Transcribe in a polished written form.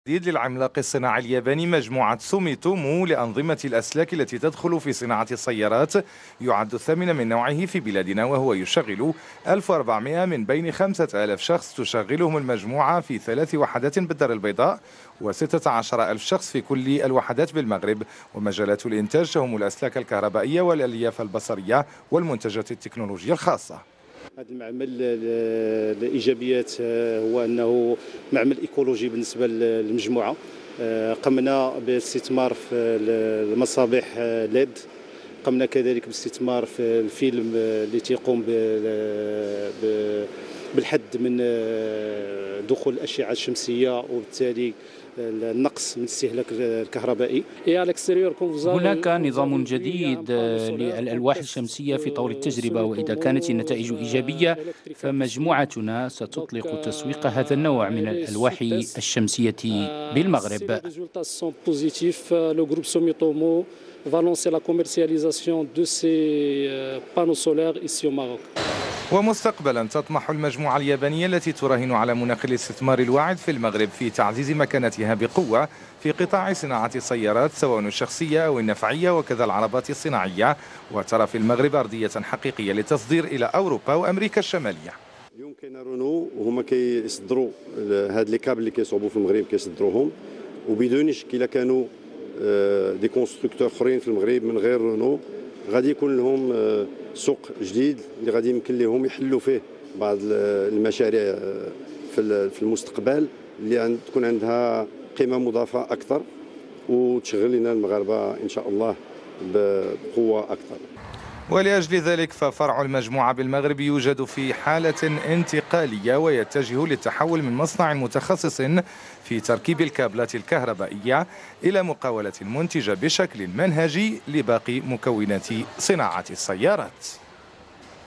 جديد للعملاق الصناعي الياباني مجموعة سوميتومو لأنظمة الأسلاك التي تدخل في صناعة السيارات، يعد الثامن من نوعه في بلادنا، وهو يشغل 1400 من بين 5000 شخص تشغلهم المجموعة في 3 وحدات بالدار البيضاء، و16 ألف شخص في كل الوحدات بالمغرب. ومجالات الإنتاج تهم الأسلاك الكهربائية والألياف البصرية والمنتجات التكنولوجية الخاصة. هذا المعمل الايجابيات هو انه معمل ايكولوجي بالنسبه للمجموعه. قمنا بالاستثمار في المصابيح ليد، قمنا كذلك بالاستثمار في الفيلم اللي تيقوم بالحد من دخول الاشعه الشمسيه وبالتالي النقص من الاستهلاك الكهربائي. هناك نظام جديد للألواح الشمسية في طور التجربة، وإذا كانت النتائج إيجابية فمجموعتنا ستطلق تسويق هذا النوع من الألواح الشمسية بالمغرب. ومستقبلا تطمح المجموعة اليابانية التي تراهن على مناخ الاستثمار الواعد في المغرب في تعزيز مكانتها بقوة في قطاع صناعة السيارات سواء الشخصية أو النفعية وكذا العربات الصناعية، وترى في المغرب أرضية حقيقية للتصدير إلى أوروبا وأمريكا الشمالية. اليوم كاين رونو وهما كيصدروا هاد لي كابل اللي كيصوبوا في المغرب كيصدروهم، وبدون شك الا كانوا دي كونستركتور اخرين في المغرب من غير رونو غادي يكون لهم سوق جديد اللي غادي يمكن لهم يحلوا فيه بعض المشاريع في المستقبل اللي تكون عندها قيمة مضافة أكثر وتشغل لنا المغاربة إن شاء الله بقوة أكثر. ولأجل ذلك ففرع المجموعة بالمغرب يوجد في حالة انتقالية، ويتجه للتحول من مصنع متخصص في تركيب الكابلات الكهربائية إلى مقاولة منتجة بشكل منهجي لباقي مكونات صناعة السيارات.